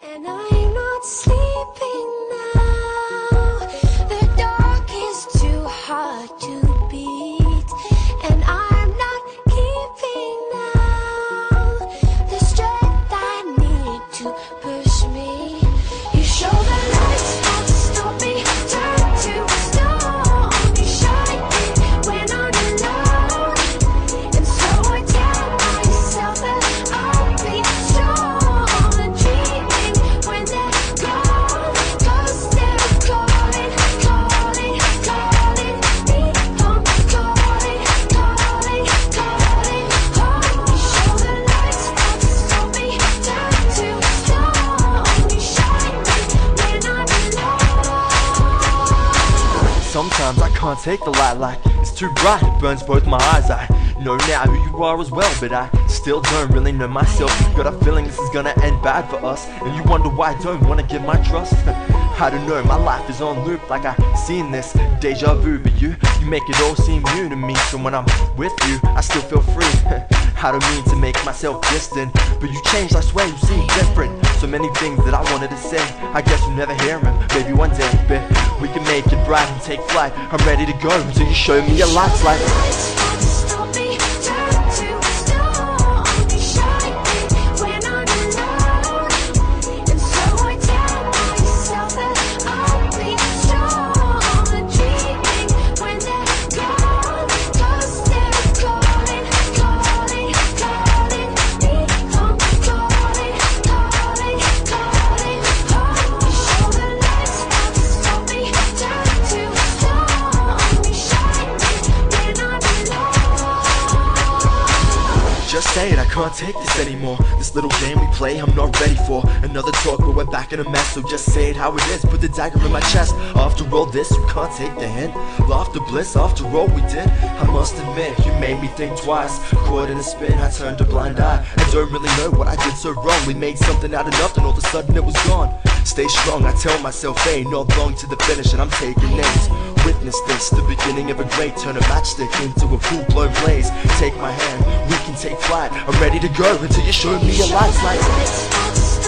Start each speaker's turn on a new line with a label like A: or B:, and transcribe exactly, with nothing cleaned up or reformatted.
A: And I'm not sleeping now. The dark is too hard to beat, and I'm not keeping now the strength I need to push me. You show the lights that stop me, turn to stone. You shine it when I'm alone, and so I tell myself that I'll be strong.
B: Sometimes I can't take the light, like it's too bright, it burns both my eyes. I know now who you are as well, but I still don't really know myself. Got a feeling this is gonna end bad for us, and you wonder why I don't wanna give my trust. I don't know, my life is on loop, like I seen this deja vu, but you, you make it all seem new to me. So when I'm with you, I still feel free. I don't mean to make myself distant, but you changed, I swear you seem different. So many things that I wanted to say, I guess you'll never hear them, maybe one day, but we can make it bright and take flight. I'm ready to go until you show me your lights like just say it, I can't take this anymore. This little game we play, I'm not ready for another talk, but we're back in a mess. So just say it how it is, put the dagger in my chest. After all this, you can't take the hint. Laughter bliss, after all we did. I must admit, you made me think twice. Caught in a spin, I turned a blind eye. I don't really know what I did so wrong. We made something out of nothing, all of a sudden it was gone. Stay strong, I tell myself, hey, not long to the finish, and I'm taking names. Witness this, the beginning of a great. Turn a matchstick into a full-blown blaze. Take my hand, we can take flight. I'm ready to go until you show me your lights like